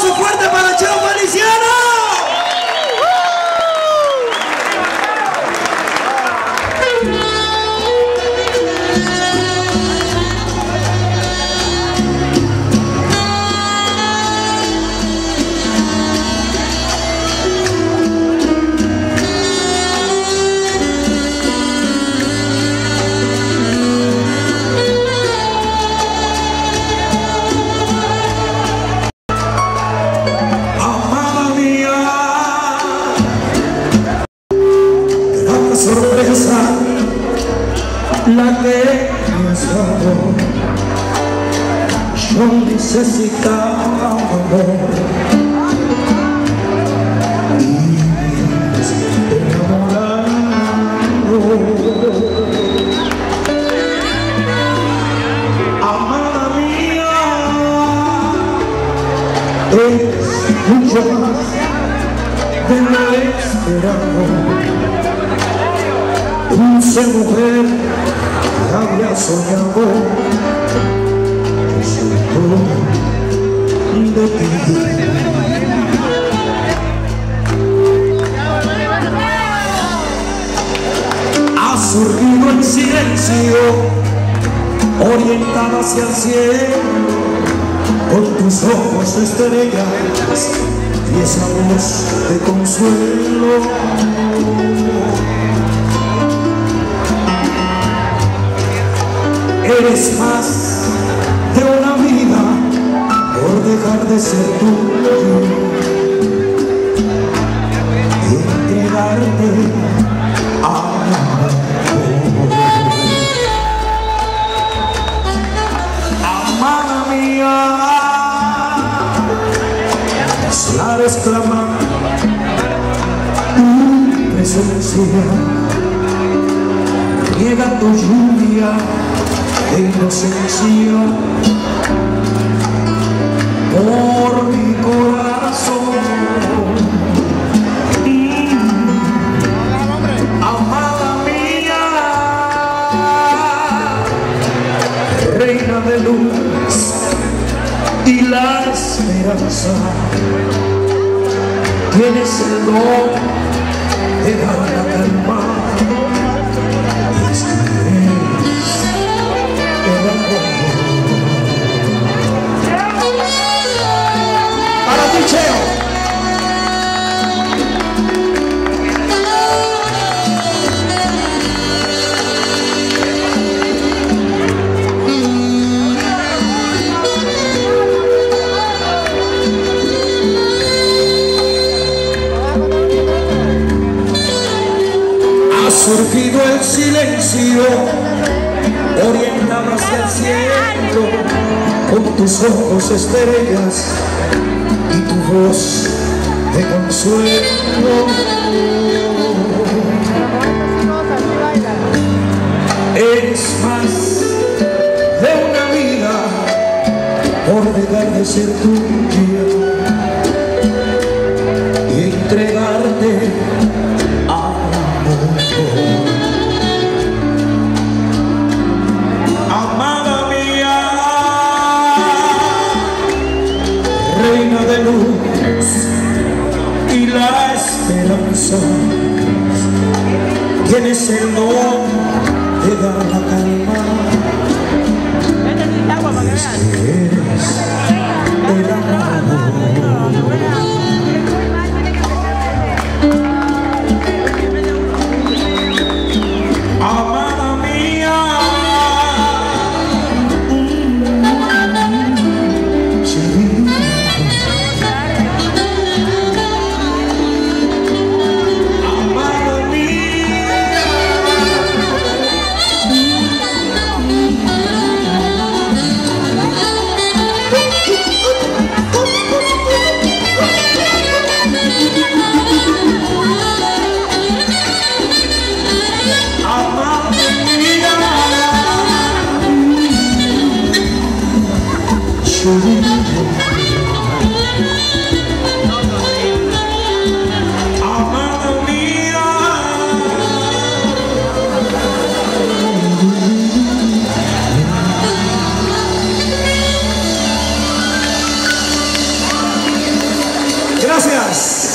aplauso fuerte para Cheo Feliciano. Sorpresa la que has dado. Yo necesitaba amor y enamorado. Amada mía, es mucho más de lo esperado. Dulce mujer que había soñado, siento de ti. Ha surgido en silencio, orientada hacia el cielo, con tus ojos estrellas y esa voz de consuelo. Eres más de una vida por dejar de ser tuyo y entregarte al amor. Amada mía, las lares claman tu presencia, llega tu lluvia de inocencia por mi corazón. Amada mía, reina de luz y la esperanza, tienes el don de dar la calma. Para ti, Cheo. Ha surgido el silencio, orientado hacia el cielo, con tus ojos estrellas y tu voz de consuelo. Eres más de una vida por dejar de ser tuya y entregarte al amor. Amada mía, reina de luz y la esperanza, tienes el don de dar la calma. Es que eres el amor. Amada mía, Gracias.